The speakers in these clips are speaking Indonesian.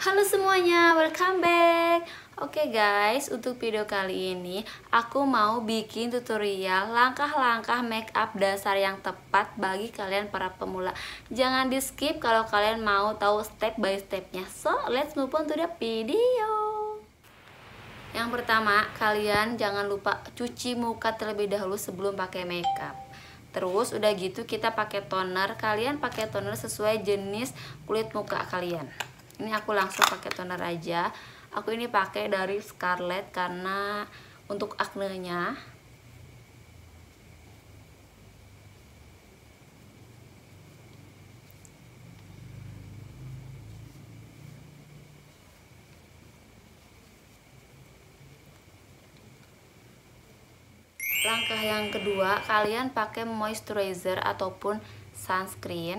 Halo semuanya, welcome back. Oke guys, untuk video kali ini aku mau bikin tutorial langkah-langkah makeup dasar yang tepat bagi kalian para pemula. Jangan di skip kalau kalian mau tahu step by stepnya. So, let's move on to the video. Yang pertama, kalian jangan lupa cuci muka terlebih dahulu sebelum pakai makeup. Terus udah gitu kita pakai toner. Kalian pakai toner sesuai jenis kulit muka kalian. Ini aku langsung pakai toner aja. Aku ini pakai dari Scarlett karena untuk aknenya. Langkah yang kedua, kalian pakai moisturizer ataupun sunscreen.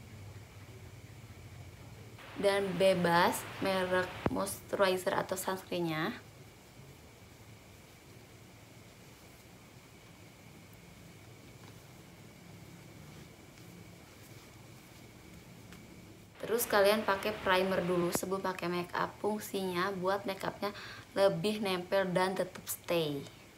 Dan bebas merek moisturizer atau sunscreennya. Terus kalian pakai primer dulu sebelum pakai makeup. Fungsinya buat makeupnya lebih nempel dan tetap stay.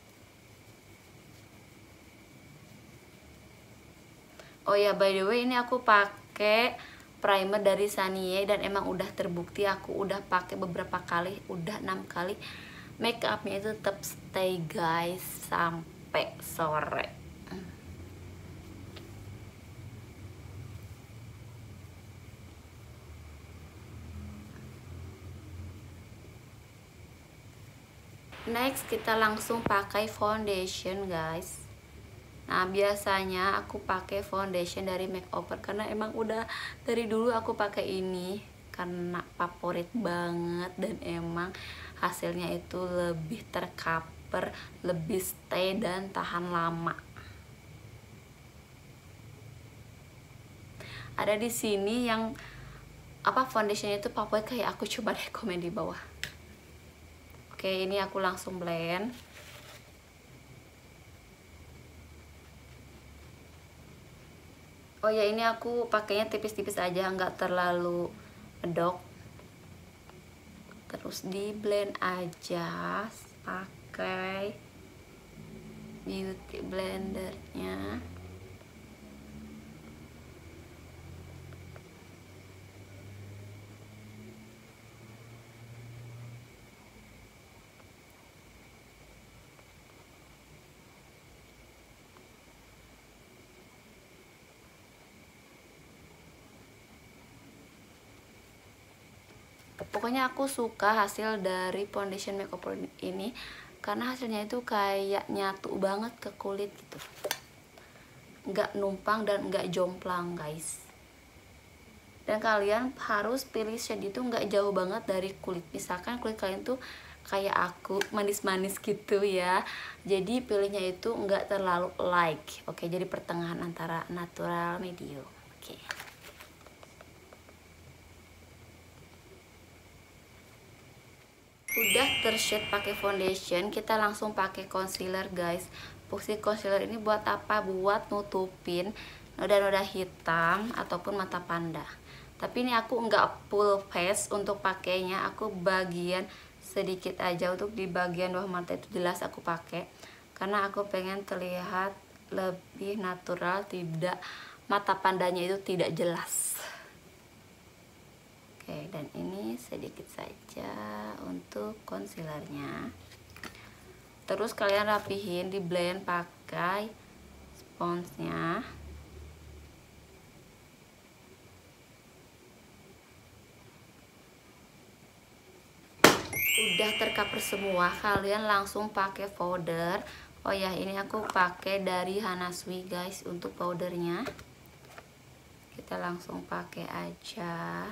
Oh ya, by the way, ini aku pakai primer dari Sanie dan emang udah terbukti. Aku udah pakai beberapa kali, udah 6 kali. Makeupnya itu tetap stay guys sampai sore. Next kita langsung pakai foundation guys. Nah biasanya aku pakai foundation dari Makeover karena emang udah dari dulu aku pakai ini karena favorit banget dan emang hasilnya itu lebih tercover, lebih stay dan tahan lama. Ada di sini yang foundationnya itu favorit kayak aku, coba deh komen di bawah. Oke, ini aku langsung blend. Oh ya, ini aku pakainya tipis-tipis aja, nggak terlalu medok. Terus di blend aja pakai beauty blendernya. Pokoknya aku suka hasil dari foundation Makeover ini karena hasilnya itu kayak nyatu banget ke kulit gitu, nggak numpang dan nggak jomplang guys. Dan kalian harus pilih shade itu nggak jauh banget dari kulit. Misalkan kulit kalian tuh kayak aku manis-manis gitu ya, jadi pilihnya itu nggak terlalu light. Oke, jadi pertengahan antara natural medium. Oke. Udah tershade pakai foundation, kita langsung pakai concealer guys. Fungsi concealer ini buat apa? Buat nutupin noda-noda hitam ataupun mata panda. Tapi ini aku nggak full face untuk pakainya, aku bagian sedikit aja. Untuk di bagian bawah mata itu jelas aku pakai karena aku pengen terlihat lebih natural, tidak mata pandanya itu tidak jelas. Oke, dan ini sedikit saja untuk concealernya. Terus kalian rapihin, di blend pakai sponsnya. Udah tercover semua, kalian langsung pakai powder. Oh ya, ini aku pakai dari Hana Sui guys untuk powdernya. Kita langsung pakai aja.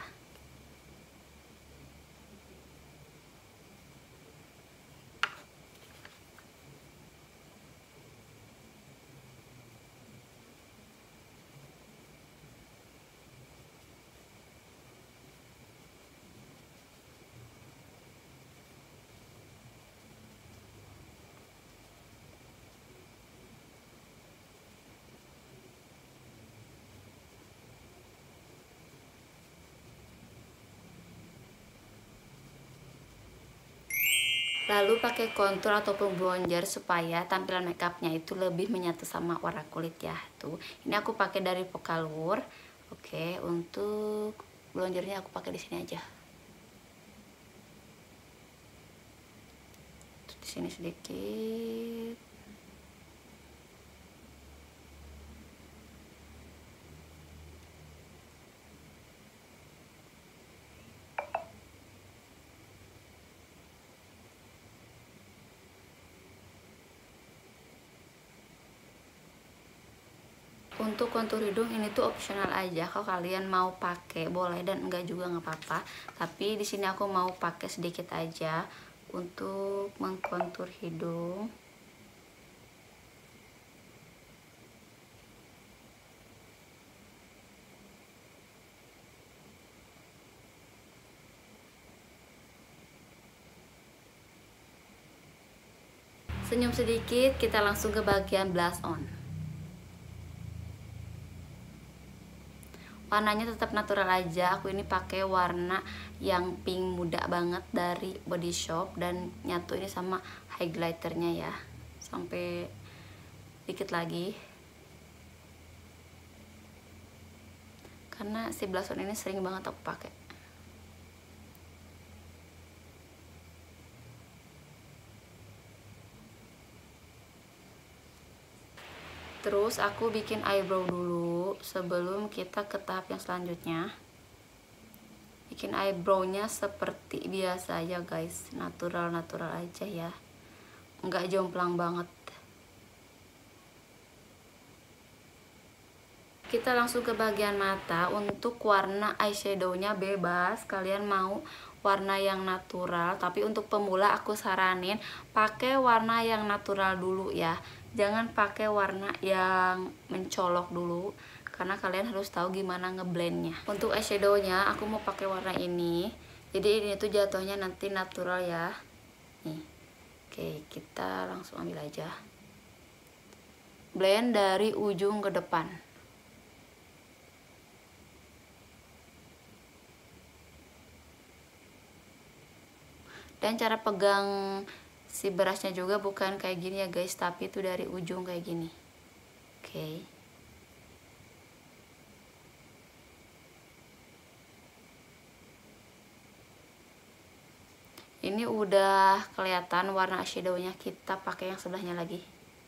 Lalu pakai kontur ataupun bronzer supaya tampilan makeupnya itu lebih menyatu sama warna kulit ya. Tuh, ini aku pakai dari Pocallure. Oke, untuk bronzernya aku pakai di sini aja. Di sini sedikit. Untuk kontur hidung ini tuh opsional aja, kalau kalian mau pakai boleh dan enggak juga nggak apa-apa. Tapi di sini aku mau pakai sedikit aja untuk mengkontur hidung. Senyum sedikit, kita langsung ke bagian blush on. Warnanya tetap natural aja. Aku ini pakai warna yang pink muda banget dari Body Shop dan nyatu ini sama highlighternya ya. Sampai dikit lagi. Karena si blush on ini sering banget aku pakai. Terus aku bikin eyebrow dulu sebelum kita ke tahap yang selanjutnya. Bikin eyebrownya seperti biasa aja guys, natural-natural aja ya, nggak jomplang banget. Kita langsung ke bagian mata. Untuk warna eyeshadownya bebas, kalian mau warna yang natural, tapi untuk pemula aku saranin pakai warna yang natural dulu ya, jangan pakai warna yang mencolok dulu karena kalian harus tahu gimana ngeblendnya. Untuk eyeshadownya aku mau pakai warna ini, jadi ini tuh jatuhnya nanti natural ya nih. Oke, kita langsung ambil aja, blend dari ujung ke depan. Dan cara pegang si berasnya juga bukan kayak gini ya guys, tapi itu dari ujung kayak gini. Oke. Ini udah kelihatan warna eyeshadownya, kita pakai yang sebelahnya lagi.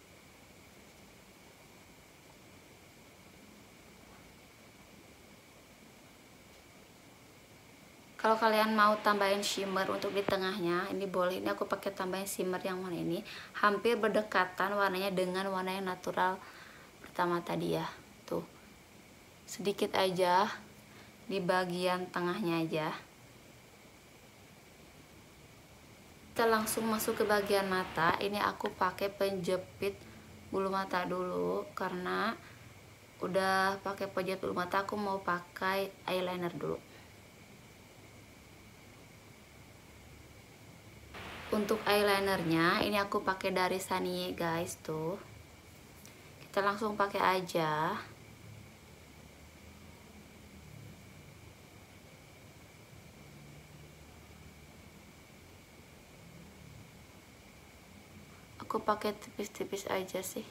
Kalau kalian mau tambahin shimmer untuk di tengahnya, ini boleh. Ini aku pakai tambahin shimmer yang warna ini, hampir berdekatan warnanya dengan warna yang natural pertama tadi ya. Tuh, sedikit aja di bagian tengahnya aja. Kita langsung masuk ke bagian mata. Ini aku pakai penjepit bulu mata dulu karena udah pakai penjepit bulu mata, aku mau pakai eyeliner dulu. Untuk eyelinernya ini aku pakai dari Sanie guys. Tuh, kita langsung pakai aja. Aku pakai tipis-tipis aja sih.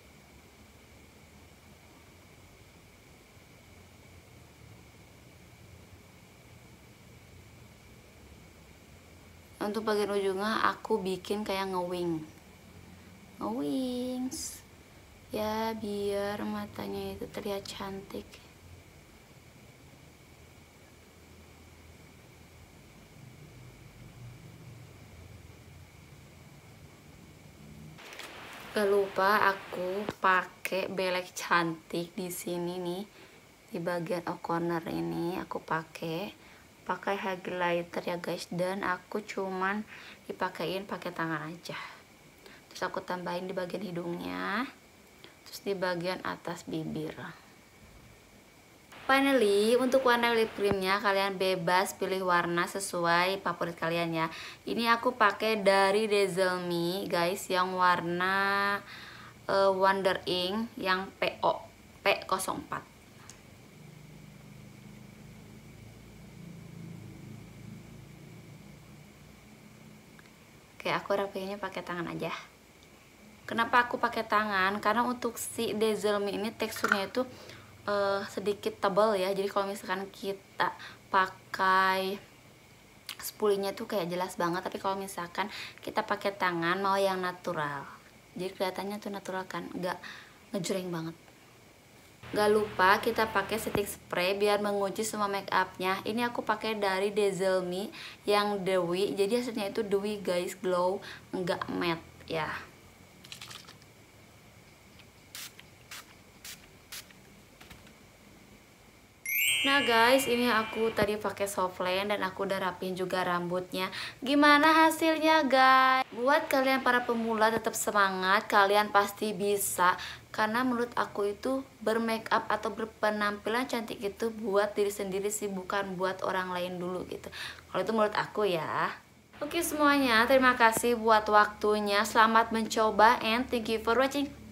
Untuk bagian ujungnya aku bikin kayak ngewings ya, biar matanya itu terlihat cantik. Gak lupa aku pakai belek cantik di sini nih, di bagian corner ini aku pakai highlighter ya guys, dan aku cuman dipakein pakai tangan aja. Terus aku tambahin di bagian hidungnya, terus di bagian atas bibir. Finally, untuk warna lip creamnya kalian bebas pilih warna sesuai favorit kalian ya. Ini aku pakai dari Dazzle Me guys, yang warna Wonder Ink yang P04. Oke, aku rapiinnya pakai tangan aja. Kenapa aku pakai tangan? Karena untuk si Dazzle Me ini teksturnya itu sedikit tebal ya. Jadi kalau misalkan kita pakai spulinya tuh kayak jelas banget, tapi kalau misalkan kita pakai tangan mau yang natural, jadi kelihatannya tuh natural kan, nggak ngejreng banget. Gak lupa kita pakai setting spray biar mengunci semua make upnya. Ini aku pakai dari Dazzle Me yang dewy, jadi hasilnya itu dewy guys, glow, nggak matte ya. Nah guys, ini aku tadi pakai soft lens dan aku udah rapiin juga rambutnya. Gimana hasilnya guys? Buat kalian para pemula tetap semangat, kalian pasti bisa. Karena menurut aku itu bermake up atau berpenampilan cantik itu buat diri sendiri sih, bukan buat orang lain dulu gitu. Kalau itu menurut aku ya. Oke semuanya, terima kasih buat waktunya. Selamat mencoba and thank you for watching.